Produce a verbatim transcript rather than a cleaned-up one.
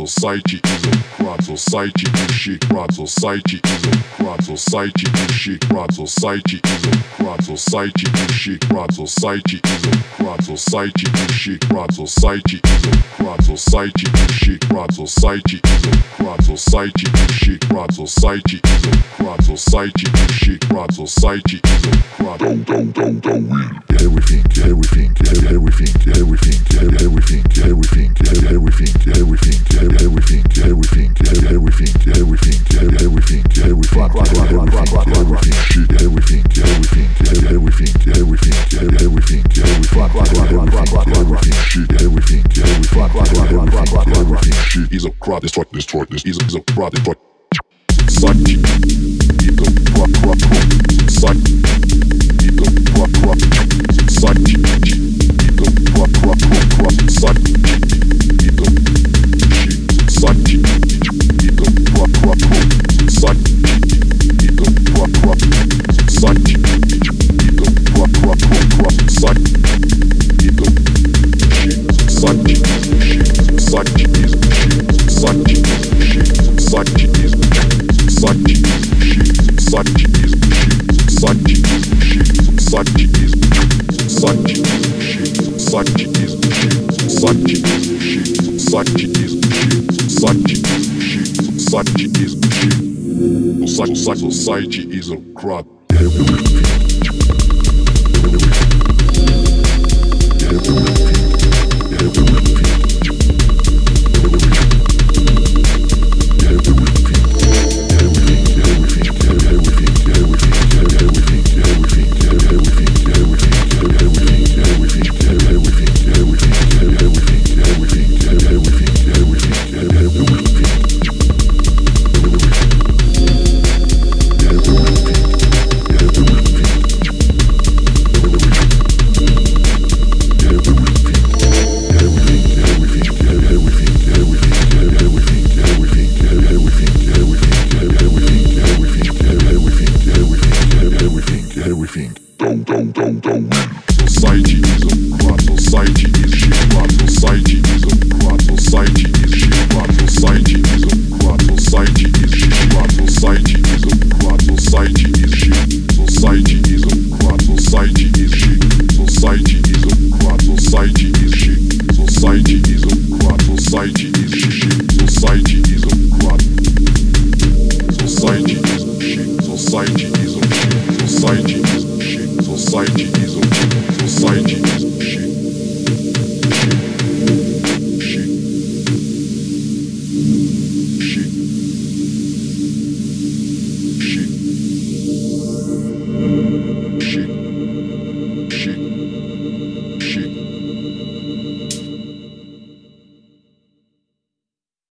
society is a crowd, society is shit, crowd, society is a crowd, society is shit, crowd, society is a crowd, society is shit, crowd, society is a crowd, society is shit, crowd, society is a crowd, society is shit, crowd, society is a crowd, society is shit, crowd, society is a crowd, society is shit, crowd, society is a crowd. Do do do do will everything, everything, everything, everything, everything, everything, everything, everything, everything, everything, everything, everything, everything, everything, everything, everything, shit, everything, everything, everything, everything, everything, everything, everything, shit, everything, everything, everything, shit is a crowd, destroy, destroy, this is a crowd, destroy. Society is a crowd, crowd, crowd. Society is a crowd, crowd. Society is a crowd, crowd, crowd, crowd. Society is a shit. Society is a crowd, crowd, crowd. Society is a crowd, crowd. Society is a crowd, crowd, crowd, crowd. Society is a shit. Society is a shit. Society is a shit. Society is a shit. Society is a shit. Society is shit. Society is shit. Society is shit. Society is Society is shit. Society is shit. Society is shit. Society is shit. Society is shit. Society is shit. Society is a crowd. Everything. Everything.